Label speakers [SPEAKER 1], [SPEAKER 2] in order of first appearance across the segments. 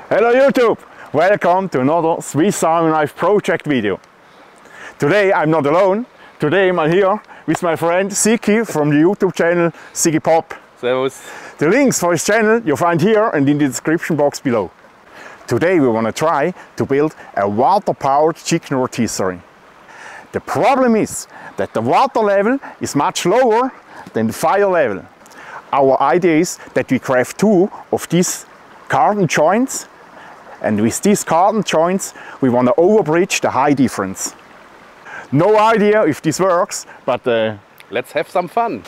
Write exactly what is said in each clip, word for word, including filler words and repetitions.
[SPEAKER 1] Hello YouTube! Welcome to another Swiss Army Knife project video. Today I'm not alone. Today I'm here with my friend Siki from the YouTube channel Siki Pop.
[SPEAKER 2] Servus.
[SPEAKER 1] The links for his channel you'll find here and in the description box below. Today we want to try to build a water-powered chicken rotisserie. The problem is that the water level is much lower than the fire level. Our idea is that we craft two of these Cardan joints, and with these Cardan joints we want to overbridge the high difference. No idea if this works, but uh,
[SPEAKER 2] let's have some fun.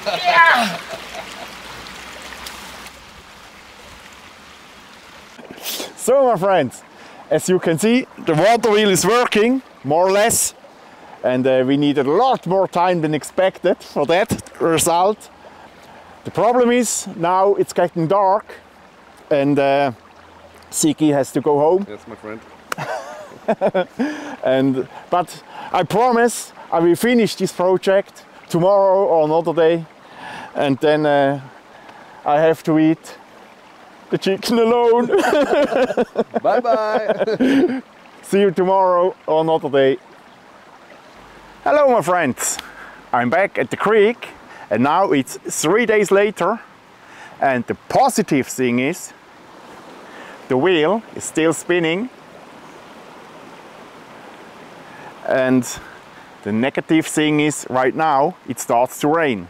[SPEAKER 1] Yeah! So my friends, as you can see, the water wheel is working, more or less. And uh, we needed a lot more time than expected for that result. The problem is, now it's getting dark and uh, Siki has to go home.
[SPEAKER 2] Yes, my friend.
[SPEAKER 1] and, but I promise I will finish this project tomorrow or another day. And then uh, I have to eat the chicken alone.
[SPEAKER 2] Bye bye.
[SPEAKER 1] See you tomorrow or another day. Hello my friends, I'm back at the creek and now it's three days later, and the positive thing is the wheel is still spinning, and the negative thing is right now it starts to rain.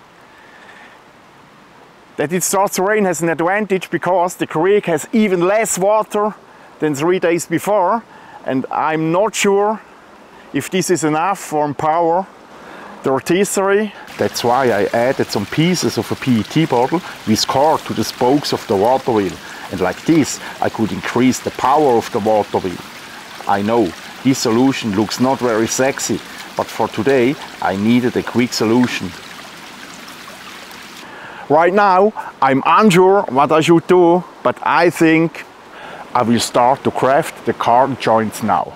[SPEAKER 1] That it starts to rain has an advantage because the creek has even less water than three days before, and I'm not sure if this is enough for empower the rotisserie. That's why I added some pieces of a P E T bottle with cord to the spokes of the water wheel, and like this I could increase the power of the water wheel. I know this solution looks not very sexy, but for today I needed a quick solution. Right now I'm unsure what I should do, but I think I will start to craft the Cardan joints now.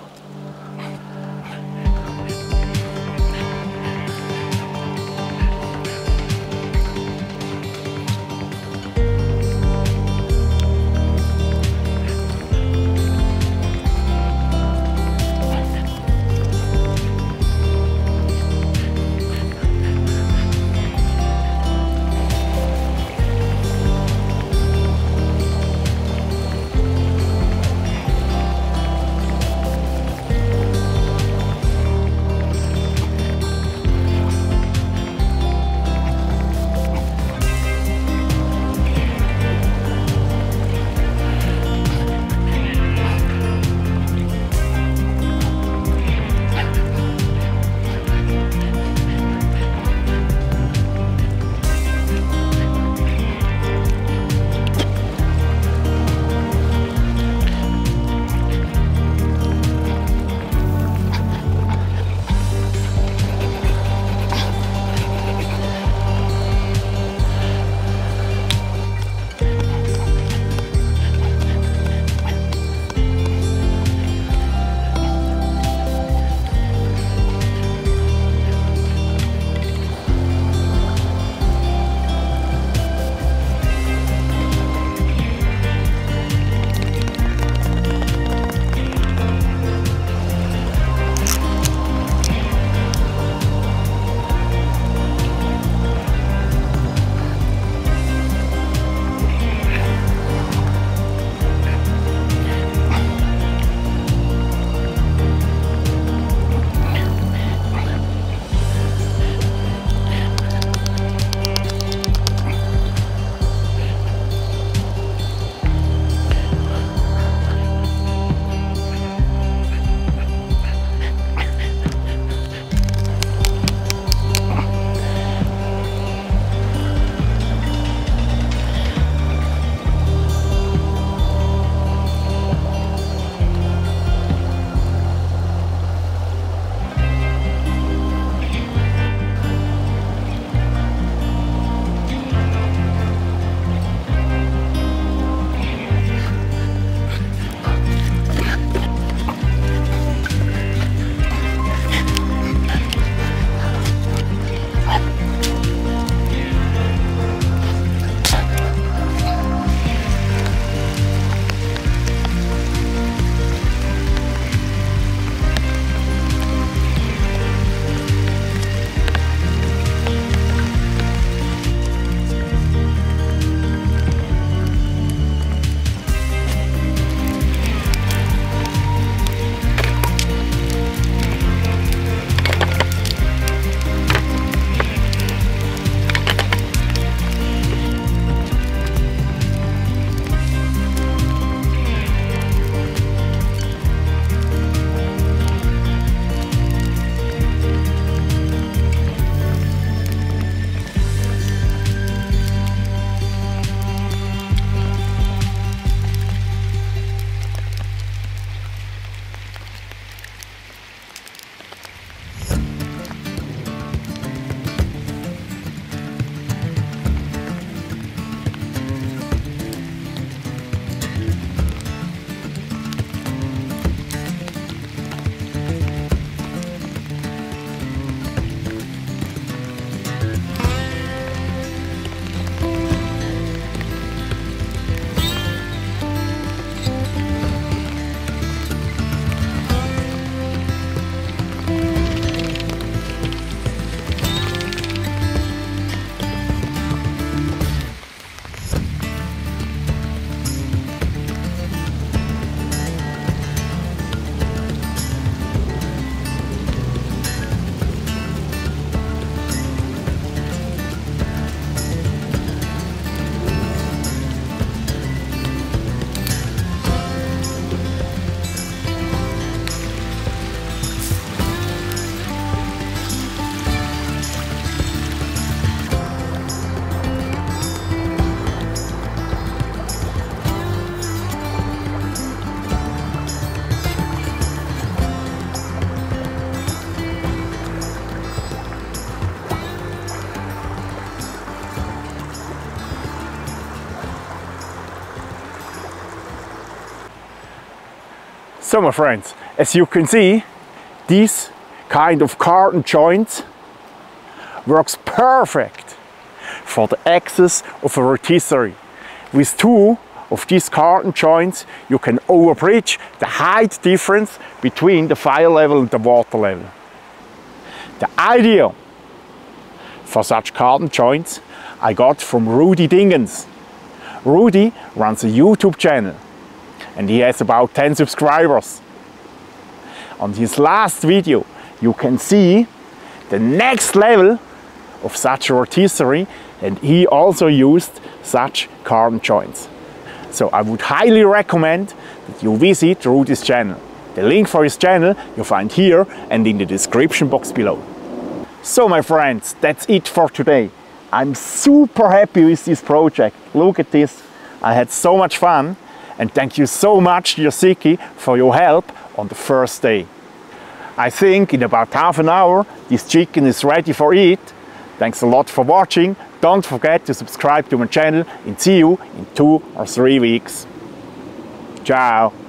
[SPEAKER 1] So my friends, as you can see, this kind of Cardan joint works perfect for the access of a rotisserie. With two of these Cardan joints you can overbridge the height difference between the fire level and the water level. The idea for such Cardan joints I got from Rudy Dingens. Rudy runs a YouTube channel and he has about ten subscribers. On his last video you can see the next level of such a rotisserie, and he also used such Cardan joints. So I would highly recommend that you visit Rudy's channel. The link for his channel you'll find here and in the description box below. So my friends, that's it for today. I'm super happy with this project. Look at this. I had so much fun, and thank you so much, dear Siki, for your help on the first day. I think in about half an hour this chicken is ready for eat. Thanks a lot for watching. Don't forget to subscribe to my channel and see you in two or three weeks. Ciao!